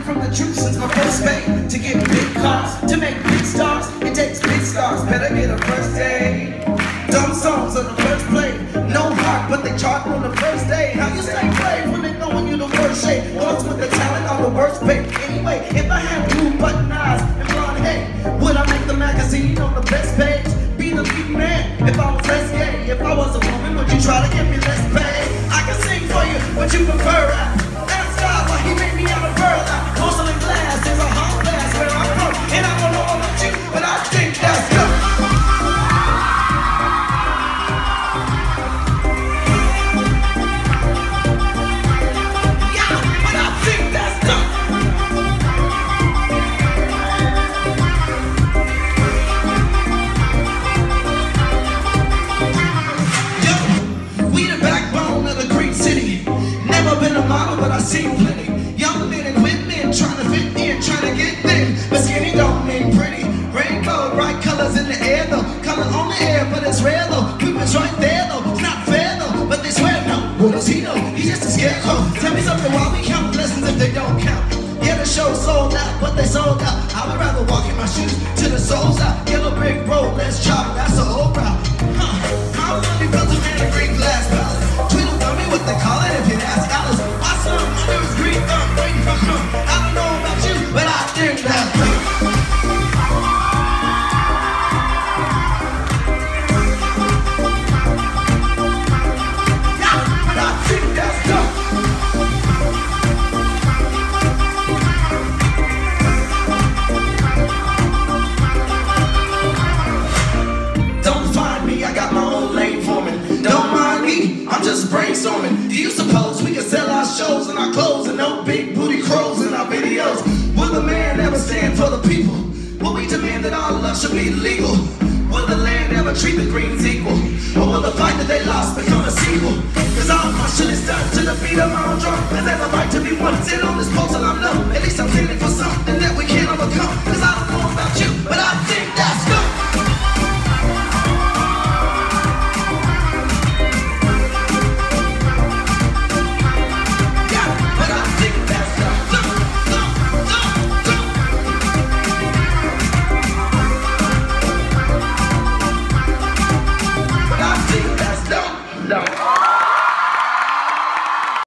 from the truth since my first fade. To get big cars, to make big stars, it takes big stars. Better get a first aid. Dumb songs on the first play. No heart, but they chart on the first day. How you stay brave when they knowing you the worst shape? Goes with the talent on the worst pay. Anyway, if I had blue button eyes and blonde hair, would I make the magazine on the best page? Be the lead man if I was less gay. If I was a woman, would you try to give me less pay? I can sing for you, but you prefer that's God, why he made me out of further. Porcelain glass is a hard glass where I'm from. And I don't know about you, but I think that's good. But I seen plenty young men and women trying to fit in, trying to get thin. But skinny don't mean pretty. Rainbow, bright colors in the air though. Color on the air, but it's rare though. We was right there though. It's not fair though. But they swear no. What does he know? He's just a scarecrow. Tell me something while we count blessings if they don't count. Yeah, the show sold out, but they sold out. I would rather walk in my shoes till the soul's out. Yellow brick road, let's chop. That's the old route. How money built a man a green glass palace. Tweedle dummy, what they call it if you ask Alice. Under his green thumb, waiting for him. I don't know about you, but I think that's yeah, but I think that's dope. Don't find me, I got my own lane for me. Don't mind me, I'm just brainstorming. Do you suppose we can sell our shows and our clothes and no big booty crows in our videos? Will the man ever stand for the people? Will we demand that our love should be legal? Will the land ever treat the Greens equal? Or will the fight that they lost become a sequel? Cause all my shit is done to the beat of my own drum. Cause there's a right to be one. Sit on this post and I'm